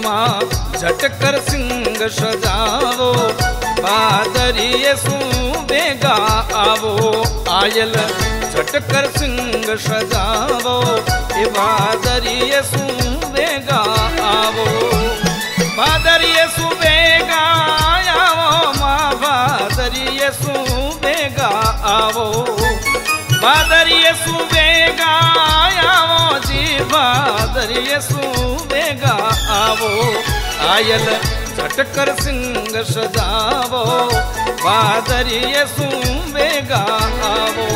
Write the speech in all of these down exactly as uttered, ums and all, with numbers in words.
माँ झटकर सिंह सजावो, भादरिये सू बेगा आवो। आयल झटकर सिंह सजावो, ए भादरिये सू बेगा आवो। भादरिये सू बेगा आवो माँ, भादरिये सू बेगा आवो। भादरिये सू बेगा आवो जी, भादरिये सू बेगा आवो। आयल झटकर सिंह सजावो, भादरिये सू बेगा आवो।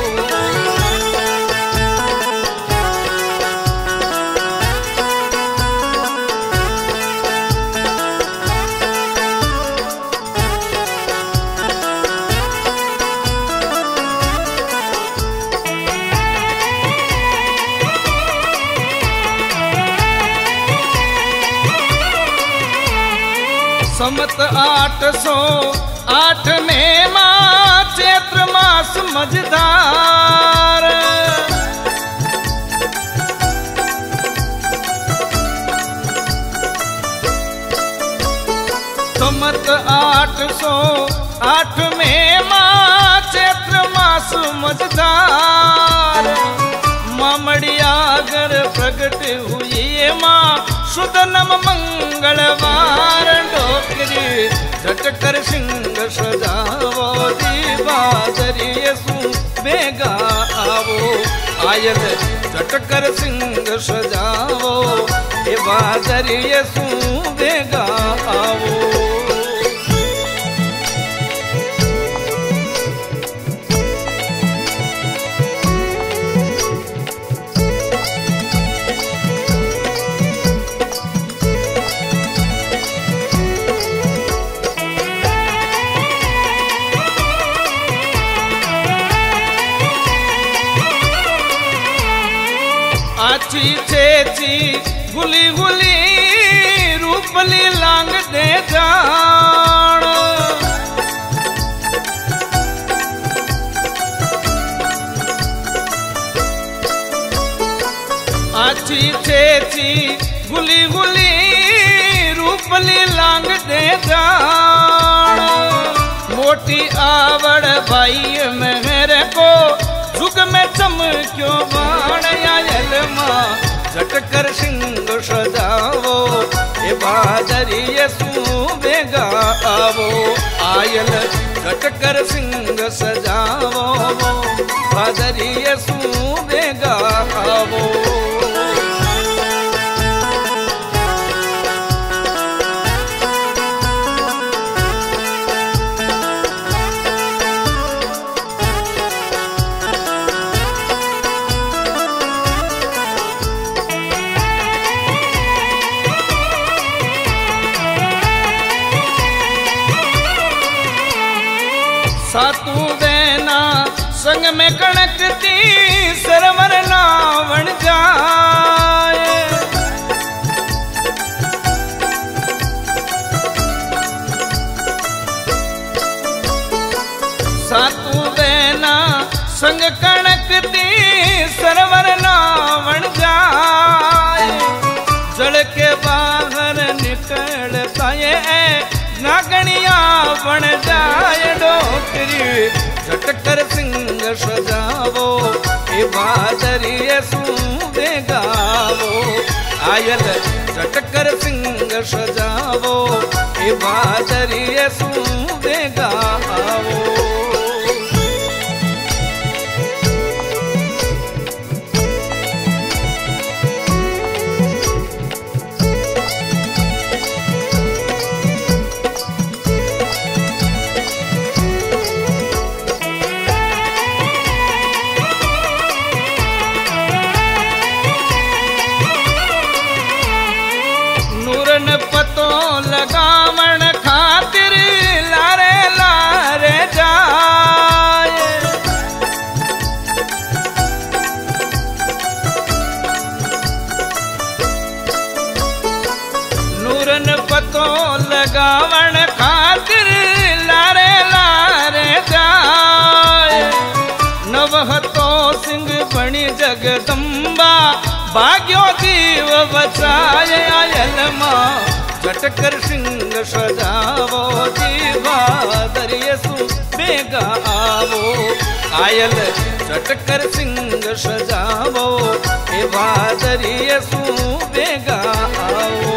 समत आठ सौ आठ में माँ चैत्र मास मझधार। समत आठ सौ आठ में माँ चैत्र मास मझधार। मामड़ियागर प्रगट हुई माँ शुद्ध नम मंगलवार। डोकरी झटकर सिंह सजावो जी, भादरिये सू बेगा आवो। आयल झटकर सिंह सजावो, ए भादरिये सू बेगा आवो। आची छेची गुली गुली रूपली लांग दे जान। आची छेची गुली गुली रूपली लांग दे जान। मोटी आवड़ भाई मेरे को जुग में चमक्यो बाण। आयल माँ झटकर सिंह सजावो, ए भादरिये सू बेगा आवो। आयल झटकर सिंह सजावो, भादरिये सू बेगा आवो। सातू बहना संग में कणकती सरवर नावण जाए। सातू बहना संग कणकती सरवर नावण जाए। जल के बाहर निकलता ये नागणिया बन जाए। डोकरी झटकर सिंह सजावो, ए भादरिये सू बेगा आवो। आयल झटकर सिंह सजावो, ए भादरिये सू बेगा आवो। पतो लगावण खातिर लारे लारे जाए। नूरन पतो लगावण खातिर लारे लारे जाए। नवहतो सिंह बणी जगदम्बा भाग्यो जीव बचाए आयल माँ झटकर सिंह सजावो जीवा दरिये सु बेगा आवो आयल झटकर सिंह सजावो ए दरिये सु बेगा आवो।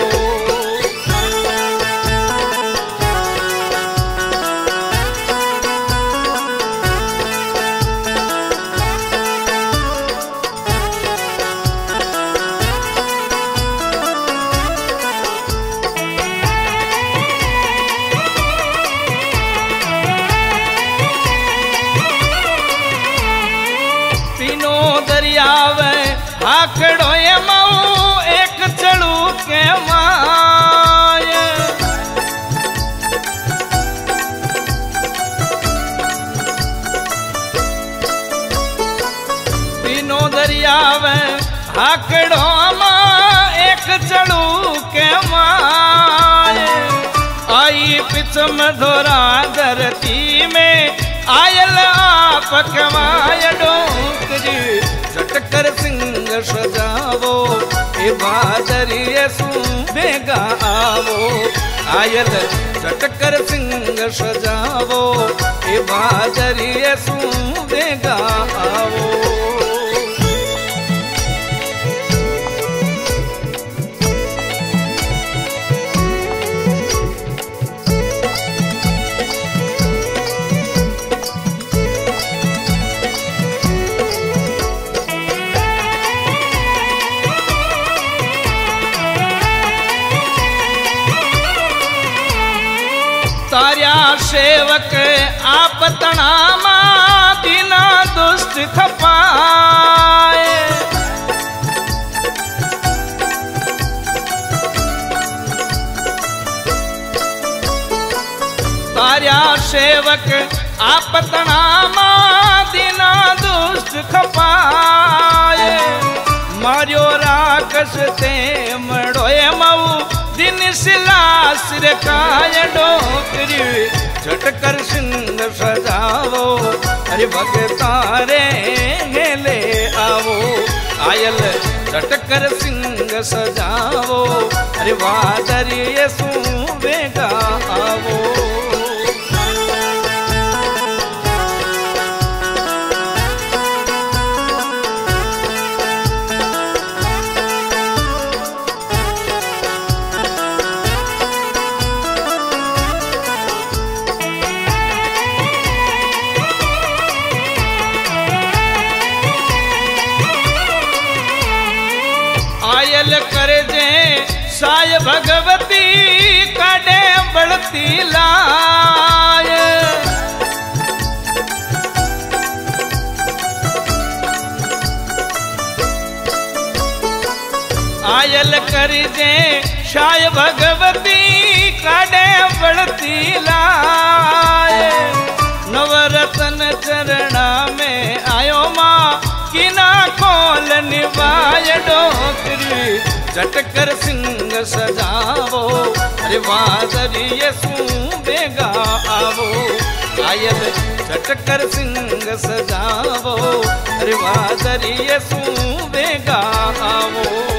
दरियावे आकड़ो ये माऊ एक चढ़ू के माय तीनों दरियावे आकड़ो माँ एक चढ़ू के माय आई पिछम धोरा धरती में आयल आप कमाय डोंकरी झटकर सिंह सजावो ए दरिये सु बेगा आवो आयल झटकर सिंह सजावो ए दरिये सु बेगा आवो। तार्या सेवक आप तणामा दीना दुष्ट खपाए तार्या सेवक आप तणामा दीना दुष्ट खपाए मारियो राकस ते मड़ोए मऊ दिन सिलास रे काय डोकरी झटकर सिंह सजावो अरे भगतारे हेले आवो आयल झटकर सिंह सजावो अरे दरिये सु बेगा आवो। आयल कर जे साय भगवती काडे बढ़ती लाय आयल कर जे साय भगवती काडे बढ़ती लाय नवरतन चरणा में आयो माँ किना खोल निभाय डोकरी झटकर सिंह सजावो अरे दरिये सु बेगा आवो आयल झटकर सिंह सजावो अरे दरिये सु बेगा आवो।